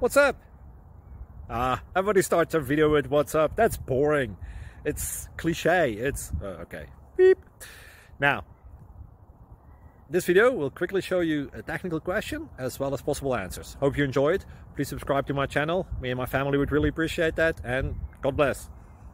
What's up? Everybody starts a video with what's up. That's boring. It's cliche. It's okay. Beep. Now, this video will quickly show you a technical question as well as possible answers. Hope you enjoy it. Please subscribe to my channel. Me and my family would really appreciate that, and God bless.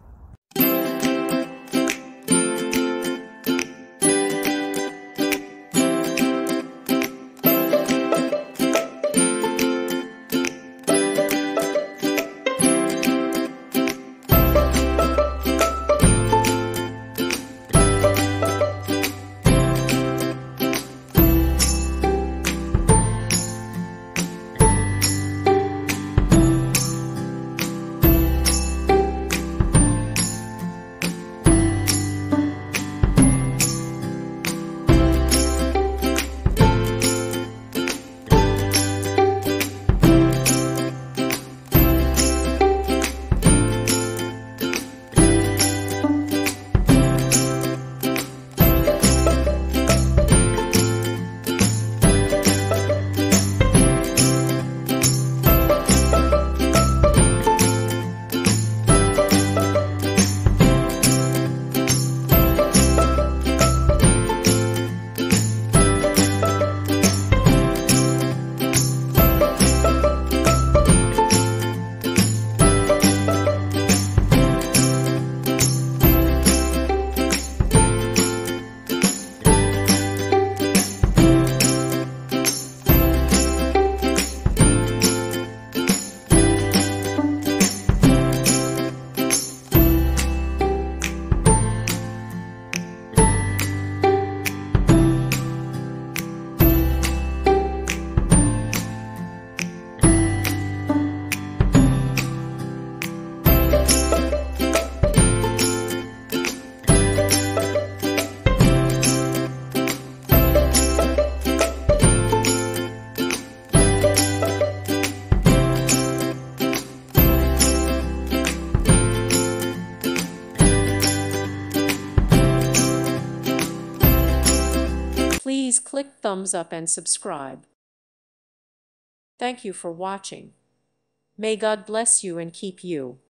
Please click thumbs up and subscribe. Thank you for watching. May God bless you and keep you.